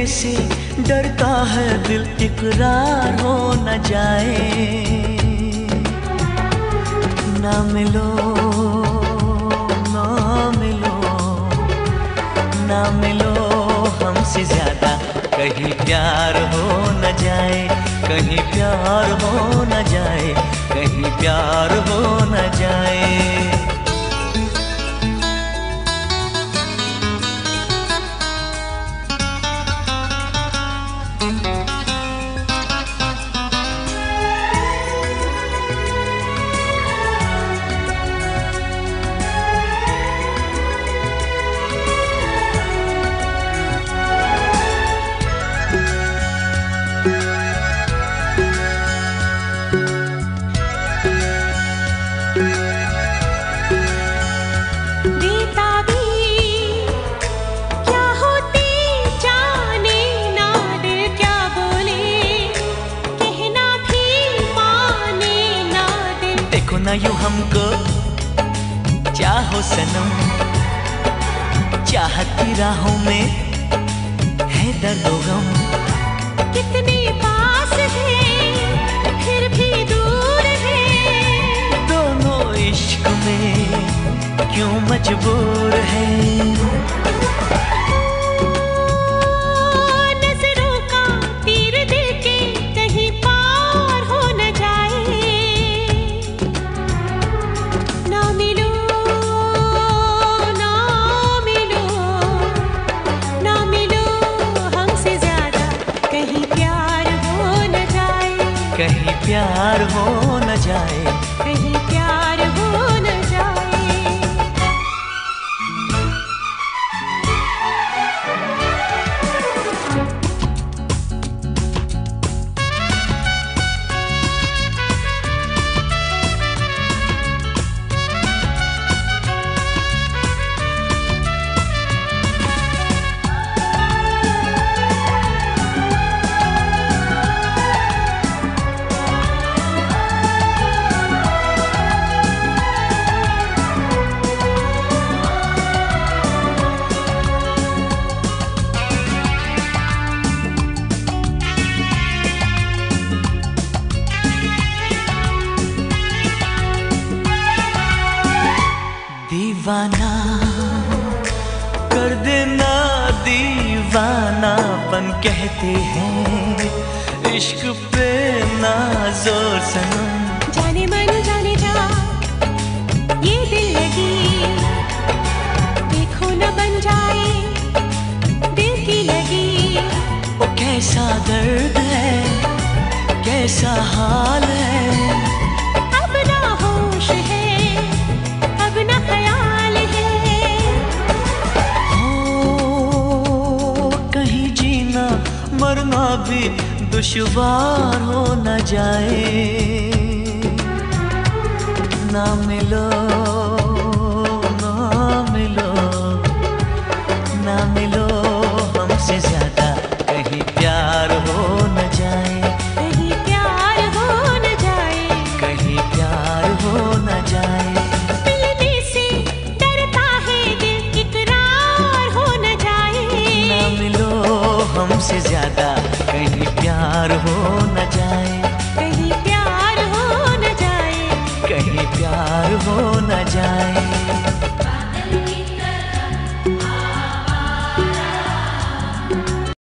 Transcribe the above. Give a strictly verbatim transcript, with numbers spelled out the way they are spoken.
से डरता है दिल, इकरार हो न जाए। ना मिलो ना मिलो ना मिलो हमसे ज्यादा, कहीं प्यार हो न जाए, कहीं प्यार हो न जाए, कहीं प्यार हो न जाए। ना यूं हमको चाहो सनम, चाहत की राहों में है दर्द व गम। कितने पास है फिर भी दूर है, दोनों इश्क में क्यों मजबूर है। कहीं प्यार हो न जाए, कहीं प्यार हो न जाए। दीवाना कर देना, दीवानापन कहते हैं इश्क पे ना जोर सनम। जाने मन जाने जा ये दिल लगी, देखो न बन जाए दिल की लगी। ओ कैसा दर्द है, कैसा हाल है, अब ना होश है, अब ना ख्याल है। ओ कहीं जीना मरना भी दुश्वार हो न जाए। ना मिलो